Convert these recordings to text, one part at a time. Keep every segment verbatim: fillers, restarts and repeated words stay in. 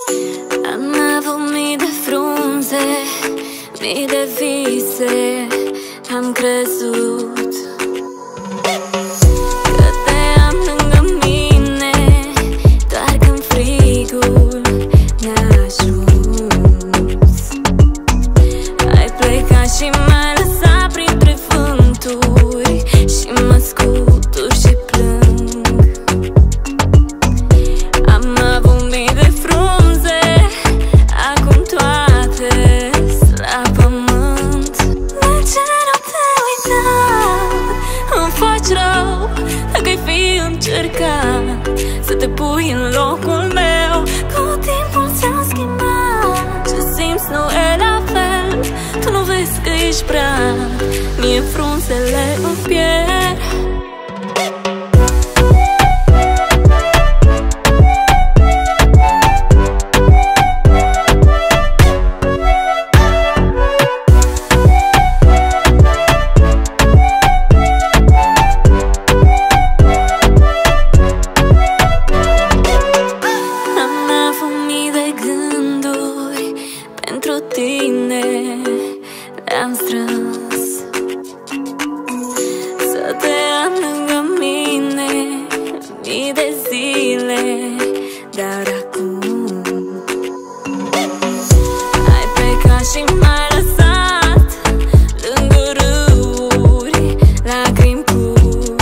Am avut mii de frunze, mii de vise, am crezut că te am lângă mine, doar când frigul ne-a ajuns. Ai plecat și m-ai lăsat printre vânturi și mă scutur și plâng. Am avut mii de frunze, acum toate la pământ. De ce nu te uita? Îmi faci rău dacă-ai fi încercat să te pui în locul meu. Cu timpul ți-am schimbat, ce simți nu e la fel. Tu nu vezi că ești prea, mie frunzele îmi pierd. Le-am strâns să te am lângă mine mii de zile, dar acum ai plecat și m-ai lăsat lângă râuri, lacrimi curg.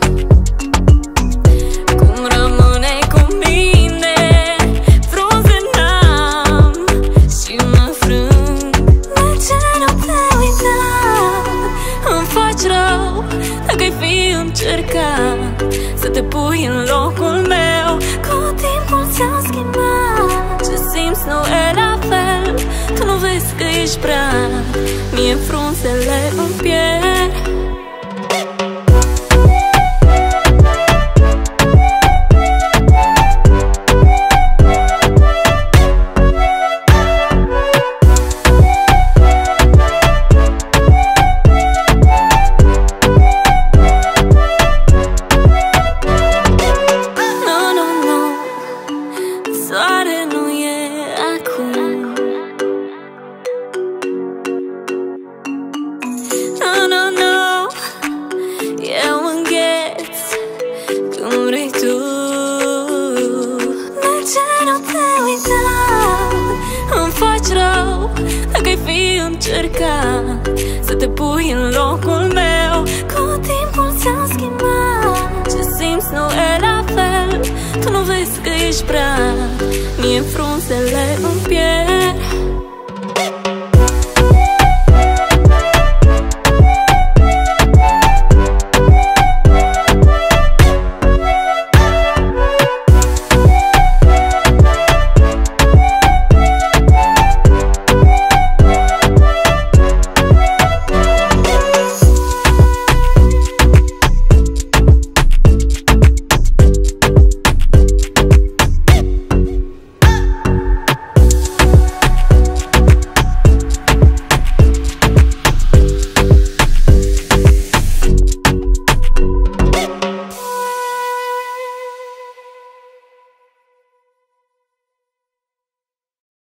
Cum rămâneai cu mine, frunze n-am și mă frâng. De ce nu te uita? Îmi faci rău dacă-ai fi încercat să te pui în locul meu. Cu timpul ți-am schimbat, ce simți nu e la fel. Tu nu vezi că ești prea, mie frunzele îmi pierd. Încercat să te pui în locul meu. Cu timpul ți-am schimbat, ce simți nu e la fel. Tu nu vezi că ești prea, mie frunzele îmi pierd.